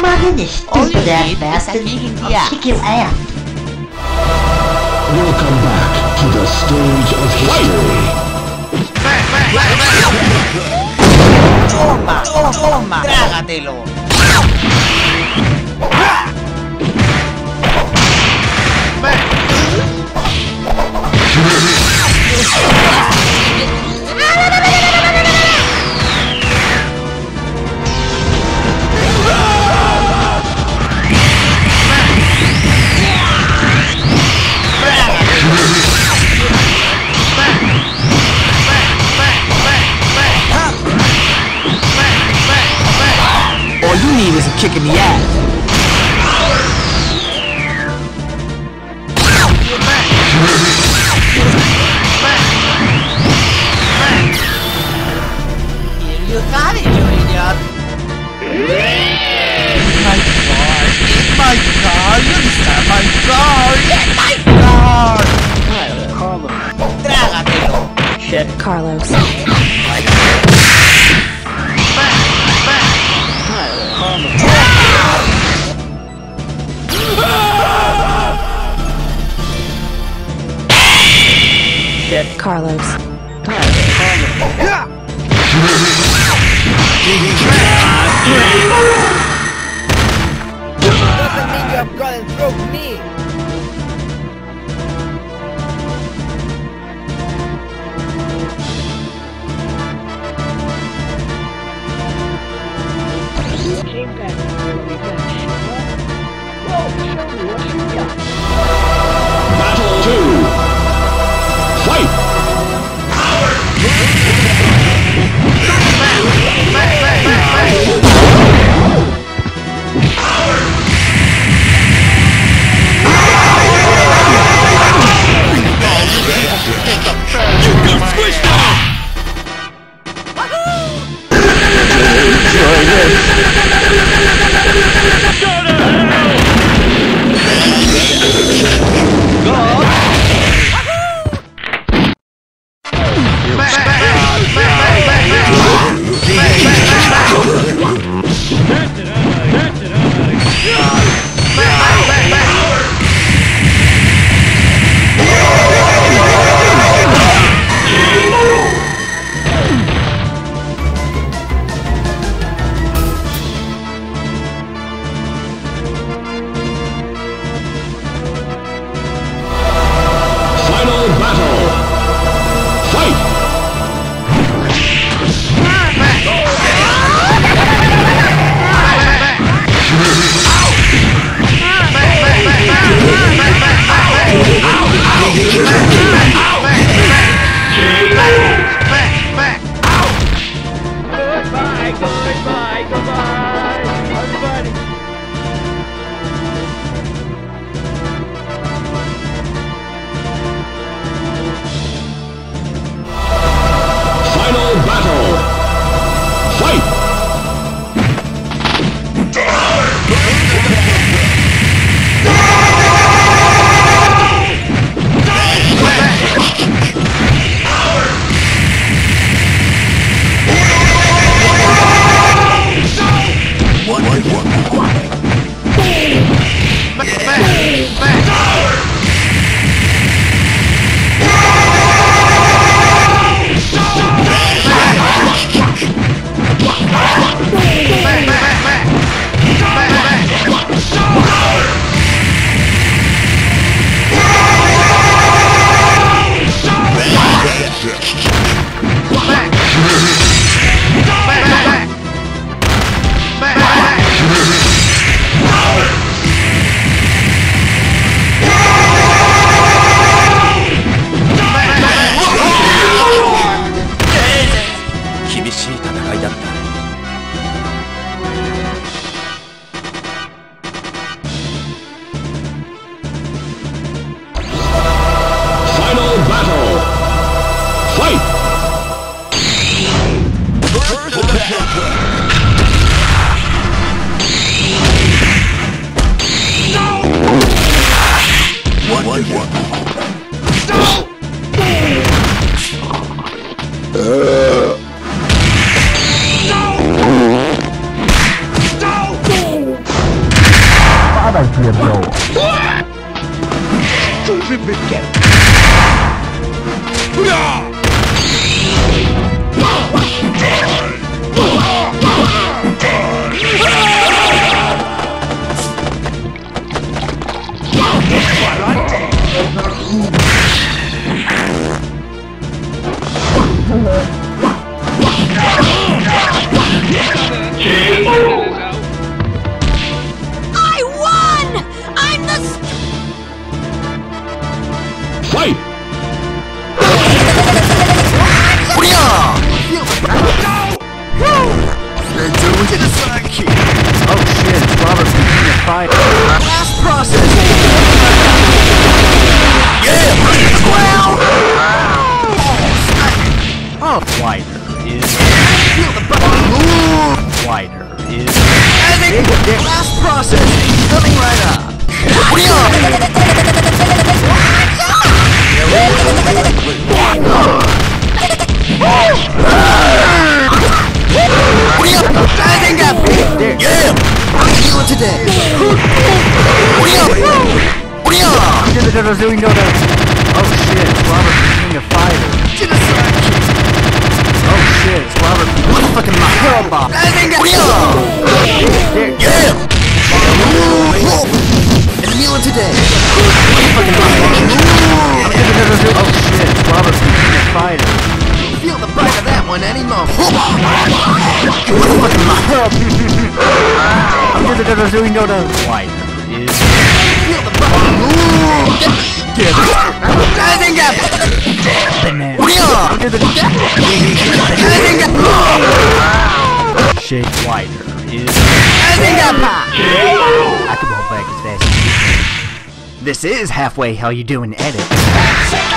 in, you stupid ass bastard. I'll kick your ass. Welcome back to the stage of history. Toma, toma, trágatelo. All you need is a kick in the ass. You got it, you idiot. My God, my God, you understand my God, my God. Trágatelo. Shit. Carlos. Shit. Carlos. Doesn't mean you have gone and broke me. Battle 2. Fight! You got squished out! Final battle! Fight! Final battle! Fight! Final battle! Fight! Wider is wider is last processing coming right up. I think I'm there. Yeah. You today. Doing no. Oh shit, it's Robert King of Fighters. Oh shit, it's Robert fucking my hero bomb. I think I'm yeah. And the meal today. Oh shit, it's Robert King of Fighters. Feel the bite of that one any moment. Fucking my hero. I'm doing no. White is. Feel the bite. I think I'm shake wider is I think I'm I can roll back as fast as you can. This is halfway how you do an edit.